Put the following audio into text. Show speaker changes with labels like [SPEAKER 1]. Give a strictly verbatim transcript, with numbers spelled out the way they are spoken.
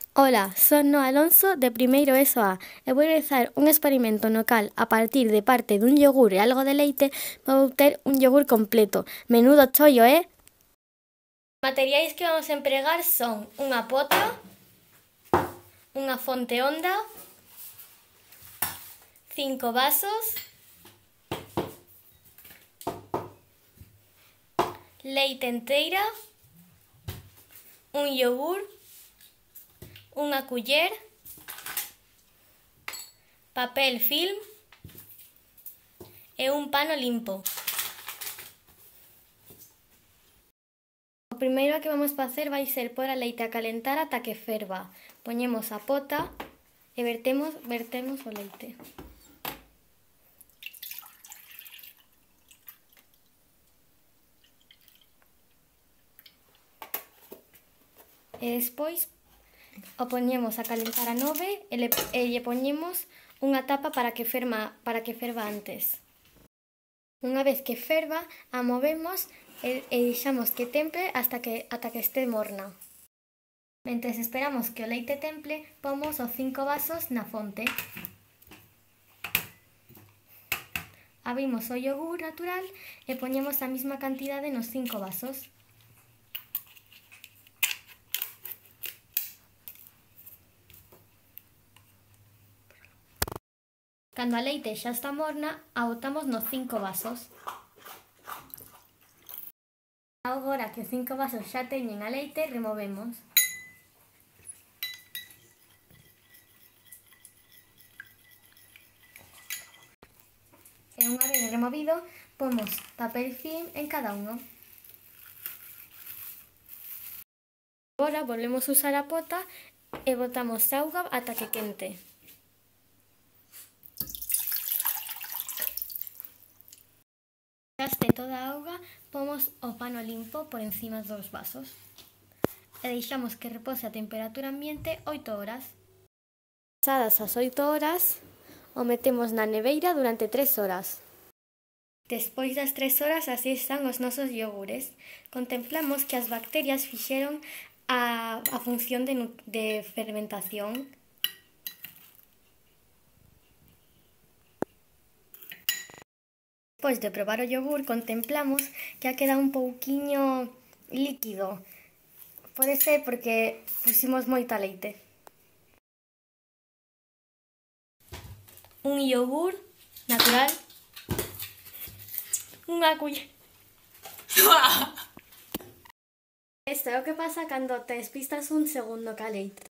[SPEAKER 1] Ola, son Noa Alonso de primeiro ESO A e vou realizar un experimento no cal, a partir de parte dun yogur e algo de leite, vou obter un yogur completo. Menudo chollo, eh? Materiais que vamos a empregar son unha pota, unha fonte honda, cinco vasos, leite enteira, un yogur, unha culler, papel film e un pano limpo. O primeiro que vamos facer vai ser pôr a leite a calentar ata que ferva. Poñemos a pota e vertemos, vertemos o leite. E despois o poñemos a calentar a nove e, le, e lle poñemos unha tapa para que ferma, para que ferva antes. Unha vez que ferva, a movemos e, e deixamos que temple hasta que, ata que este morna. Mentres esperamos que o leite temple, pomos os cinco vasos na fonte. Abrimos o yogur natural e poñemos a mesma cantidade nos cinco vasos. Cando a leite xa está morna, a botamos nos cinco vasos. Agora que os cinco vasos xa teñen a leite, removemos. E unha vez removido, pomos papel film en cada uno. Agora volvemos a usar a pota e botamos auga ata que quente. Gaste toda a auga, pomos o pano limpo por encima dos vasos e deixamos que repose a temperatura ambiente oito horas. Pasadas as oito horas, o metemos na neveira durante tres horas. Despois das tres horas, así están os nosos iogures. Contemplamos que as bacterias fixeron a, a función de, de fermentación. Despois de probar o yogur, contemplamos que ha quedado un pouquiño líquido. Pode ser porque pusimos moita leite. Un yogur natural, unha culler. Isto é o que pasa cando te despistas un segundo ca leite.